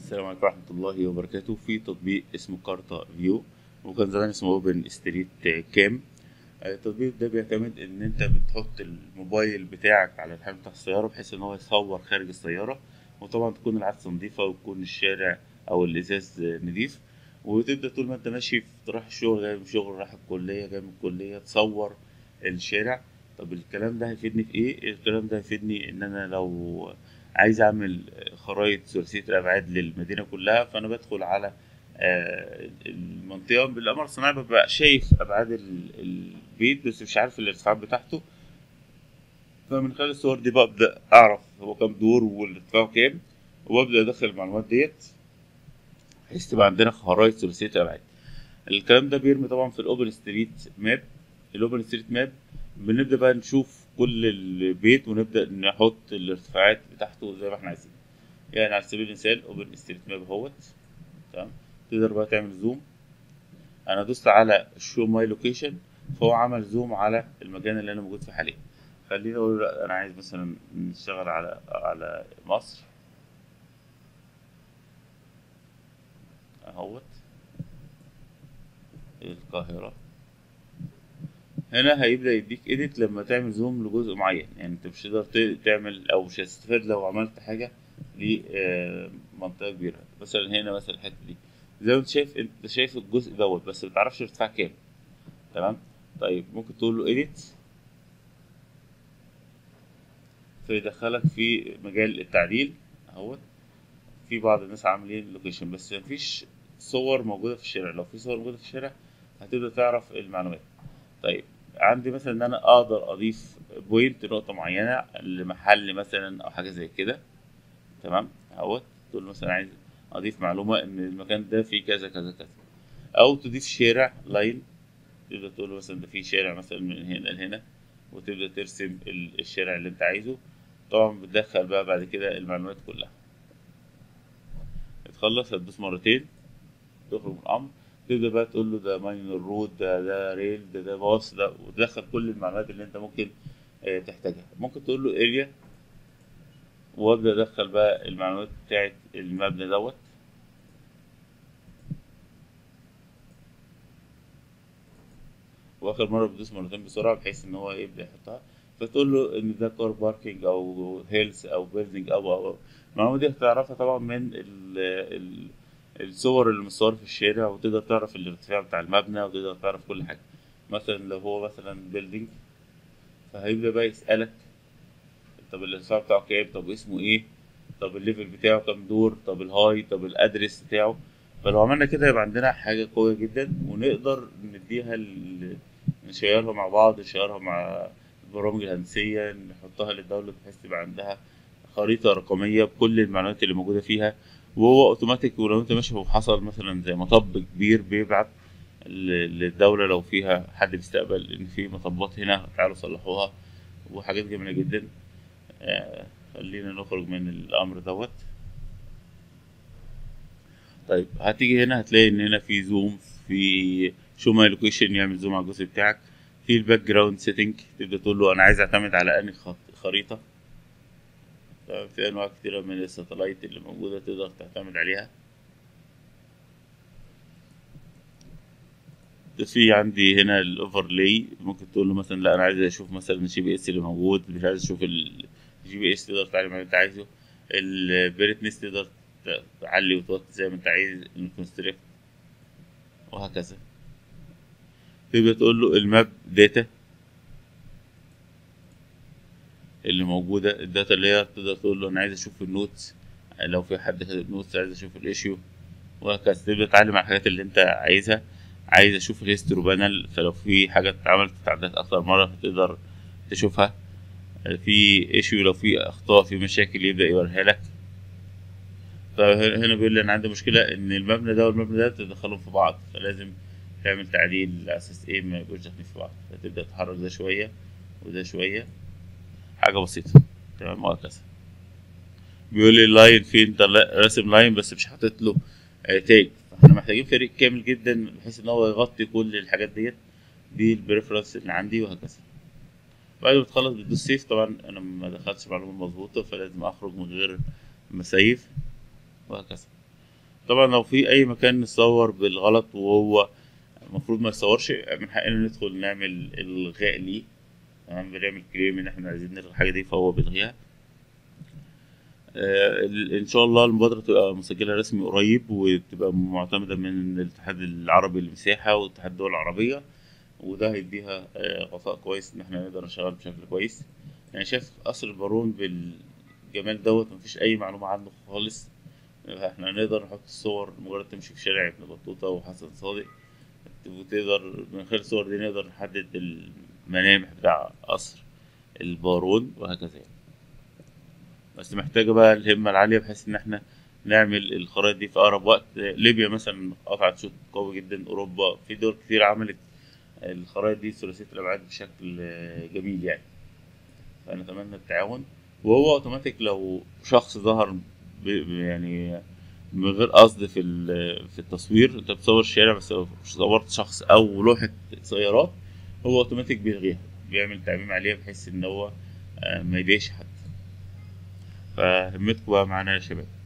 السلام عليكم ورحمة الله وبركاته. في تطبيق اسمه كارتا فيو، وكان زمان اسمه اوبن ستريت كام. التطبيق ده بيعتمد ان انت بتحط الموبايل بتاعك على الحامل بتاع السيارة بحيث ان هو يصور خارج السيارة، وطبعا تكون العدسة نظيفة ويكون الشارع او الازاز نضيف. وتبدأ طول ما انت ماشي رايح الشغل جاي من الشغل رايح الكلية جاي من الكلية تصور الشارع. طب الكلام ده هيفيدني في ايه؟ الكلام ده هيفيدني ان انا لو عايز اعمل خرائط ثلاثية الابعاد للمدينة كلها، فانا بدخل على المنطقة بالقمر الصناعي، ببقى شايف ابعاد البيت بس مش عارف الارتفاعات بتاعته. فمن خلال الصور دي ببدأ اعرف هو كام دور والارتفاع كام، وابدأ ادخل المعلومات ديت بحيث تبقى عندنا خرائط ثلاثية الابعاد. الكلام ده بيرمي طبعا في الاوبن ستريت ماب. الاوبن ستريت ماب بنبدأ بقى نشوف كل البيت ونبدأ نحط الارتفاعات بتاعته زي ما احنا عايزين. يعني على سبيل المثال اوبن ستريت ماب اهوت، تمام. تقدر بقى تعمل زوم. انا دوست على شو ماي لوكيشن، فهو عمل زوم على المكان اللي انا موجود فيه حاليا. خليني اقول له لا، انا عايز مثلا نشتغل على مصر اهوت، القاهرة. هنا هيبدأ يديك إيديت لما تعمل زوم لجزء معين، يعني أنت مش هتقدر تعمل أو مش هتستفاد لو عملت حاجة لمنطقة كبيرة. مثلا هنا مثلا الحتة دي زي ما أنت شايف، أنت شايف الجزء دوت بس متعرفش ارتفاع كام، تمام. طيب ممكن تقول له إيديت فيدخلك في مجال التعديل اهوت. في بعض الناس عاملين لوكيشن بس مفيش صور موجودة في الشارع. لو في صور موجودة في الشارع هتبدأ تعرف المعلومات. طيب عندي مثلا ان انا اقدر اضيف بوينت نقطة معينة لمحل مثلا او حاجة زي كده، تمام اهوت. تقول له مثلا عايز اضيف معلومة ان المكان ده فيه كذا كذا كذا، او تضيف شارع لاين. تبدأ تقول له مثلا ده فيه شارع مثلا من هنا لهنا، وتبدأ ترسم الشارع اللي انت عايزه. طبعا بتدخل بقى بعد كده المعلومات كلها. تخلص هتدوس مرتين تخرج من الأمر، تبدأ بقى تقول له ده ماينر رود، ده ريل، ده باص، ده، وتدخل كل المعلومات اللي انت ممكن تحتاجها. ممكن تقول له اريا، وابدأ ادخل بقى المعلومات بتاعت المبنى دوت. واخر مرة بتدوس مرتين بسرعة بحيث ان هو يبدأ يحطها. فتقول له ان ده كار باركينج او هيلث او بيلدينج او المعلومة دي هتعرفها طبعا من الصور اللي متصورة في الشارع، وتقدر تعرف الارتفاع بتاع المبنى وتقدر تعرف كل حاجة. مثلا لو هو مثلا بيلدينج، فهيبدأ بقى يسألك طب الارتفاع بتاعه كام، طب اسمه ايه، طب الليفل بتاعه كام دور، طب الهاي، طب الادرس بتاعه. فلو عملنا كده يبقى عندنا حاجة قوية جدا، ونقدر نديها نشيرها مع بعض، نشيرها مع البرامج الهندسية، نحطها للدولة بحيث تبقى عندها خريطة رقمية بكل المعلومات اللي موجودة فيها. وهو اوتوماتيك، ولو انت ماشي وحصل مثلا زي مطب كبير بيبعت للدولة لو فيها حد بيستقبل ان في مطبات هنا تعالوا صلحوها، وحاجات جميلة جدا. خلينا نخرج من الامر دوت. طيب هتيجي هنا هتلاقي ان هنا في زوم، في شو ماي لوكيشن يعمل زوم على الجزء بتاعك، في الباك جراوند سيتنج تبدا تقول له انا عايز اعتمد على انهي خريطه. في انواع كتيره من الساتلايت اللي موجوده تقدر تعتمد عليها. في عندي هنا الاوفرلاي، ممكن تقول له مثلا لا انا عايز اشوف مثلا الجي بي اس اللي موجود، مش عايز اشوف الجي بي اس، تقدر تعلم اللي انت عايزه. البريتنس تقدر تعلي وتوطي زي ما انت عايز، الكونستريكت وهكذا. تبدأ تقول له الماب داتا اللي موجودة، الداتا اللي هي تقدر تقول له أنا عايز أشوف النوتس، لو في حد كاتب نوتس عايز أشوف الإيشيو، وهكذا. تبدأ تتعلم على الحاجات اللي أنت عايزها. عايز أشوف الهيستوري بانل، فلو في حاجة اتعملت تعديلات أكتر مرة تقدر تشوفها. في إيشيو لو في أخطاء في مشاكل يبدأ يوريها لك. فهنا بيقول لي أنا عندي مشكلة إن المبنى ده والمبنى ده تدخلهم في بعض، فلازم تعمل تعديل على أساس إيه ما يبقوش داخلين في بعض. فتبدأ تحرك ده شوية وده شوية، حاجة بسيطة، تمام وهكذا. بيقول لي اللاين فين، انت راسم لاين بس مش حاطط له تاج. فاحنا محتاجين فريق كامل جدا بحيث ان هو يغطي كل الحاجات ديت. دي البريفرنس اللي عندي وهكذا. بعد ما تخلص بتدوس سيف. طبعا انا ما دخلتش معلومة مظبوطة فلازم اخرج من غير ما اسيف وهكذا. طبعا لو في اي مكان نصور بالغلط وهو المفروض ما يصورش، من حقنا ندخل نعمل الغاء ليه. تمام، بنعمل كليم ان احنا عايزين نلغي الحاجه دي فهو بيلغيها. ان شاء الله المبادره تبقى مسجله رسمي قريب، وتبقى معتمده من الاتحاد العربي للمساحه واتحاد الدول العربيه، وده هيديها غطاء كويس ان احنا نقدر نشتغل بشكل كويس. يعني شايف قصر البارون بالجمال دوت مفيش اي معلومه عنه خالص. احنا نقدر نحط الصور مجرد تمشي في شارع ابن بطوطه وحسن صادق، وتقدر من خلال الصور دي نقدر نحدد الملامح بتاع قصر البارون وهكذا يعني. بس محتاجة بقى الهمة العالية بحيث إن احنا نعمل الخرائط دي في أقرب وقت. ليبيا مثلا قطعت شوط قوي جدا، أوروبا في دول كتير عملت الخرائط دي ثلاثية الأبعاد بشكل جميل يعني. فنتمنى التعاون. وهو أوتوماتيك لو شخص ظهر يعني من غير قصد في التصوير، انت بتصور الشارع بس لو صورت شخص او لوحة سيارات، هو اوتوماتيك بيلغيها، بيعمل تعميم عليها بحيث ان هو ما يضايقش حد. فهمتكم بقى معانا يا شباب.